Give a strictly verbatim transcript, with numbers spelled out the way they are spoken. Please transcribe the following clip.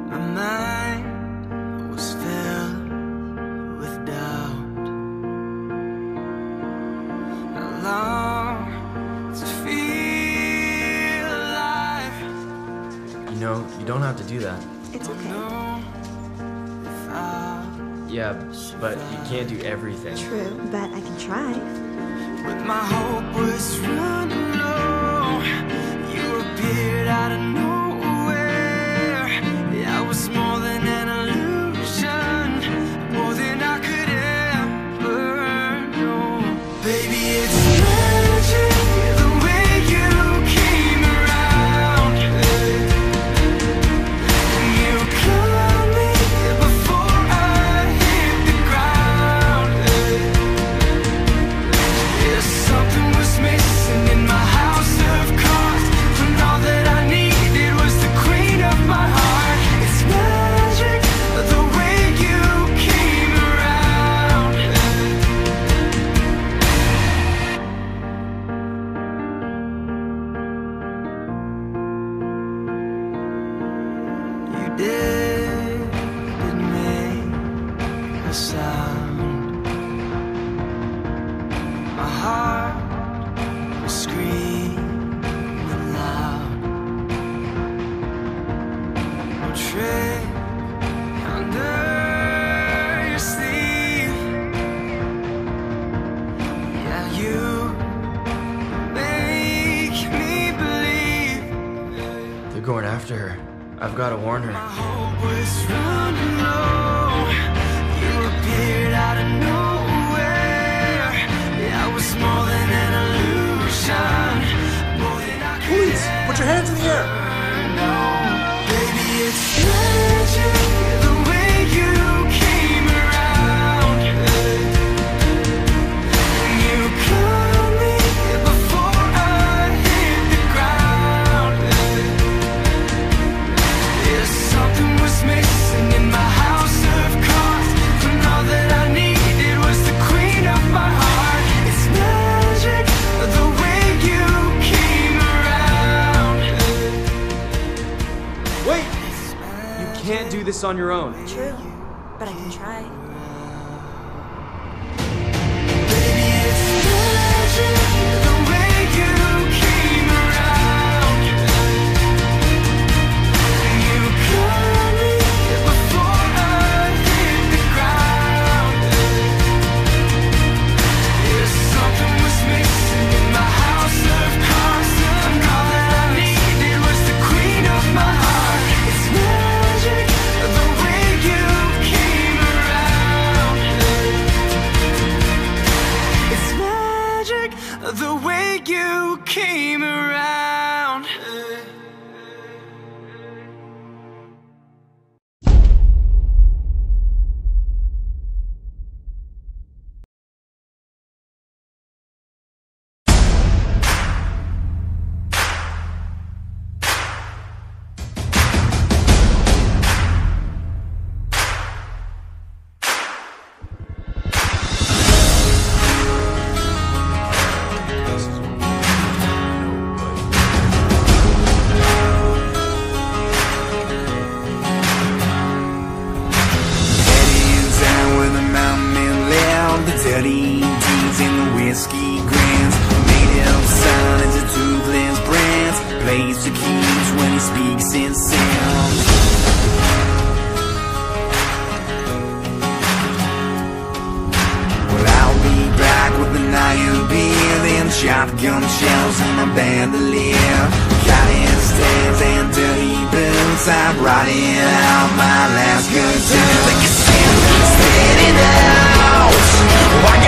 My mind was filled with doubt. I long to feel alive. You know, you don't have to do that. It's okay. Yeah, but you can't do everything. True, but I can try. But my hope was running low. You appeared out of nowhere. I was more than an illusion, more than I could ever know. Baby, it's magic the way you came around. You caught me before I hit the ground. Yeah, something was missing in my house of cards, when all that I needed was the queen of my heart. It's magic the way you came around. You didn't make a sound. My heart was screaming loud. No trick under your sleeve. Yeah, you make me believe. They're going after her. I've got to warn her. My hope was running low. You appeared out of nowhere. I was more than an illusion, more than I could Police, put your hands in the air. ever know. Baby, it's magic the way you came around. You caught me before I hit the ground. Yeah, something was missing in my house of cards, when all that I needed was the queen of my heart. It's magic the way you came around. Wait! You can't do this on your own. True, but I can try. Baby, it's magic the way you came around. You caught me before I hit the ground. Yeah, something was missing in my house of cards, and all that I needed was the queen of my heart. It's magic the way you came around. It's magic the way you came around. Heading down where the mountain men live, the dirty deeds and the whiskey grins. Made of silence and toothless brands, plays to keys when he speaks in sound. Well, I'll be back with the night of beer, then shotgun shells on my bandolier, cotton stands and dirty boots. I'm writing out my last good time. Like a sandwich standing out. Why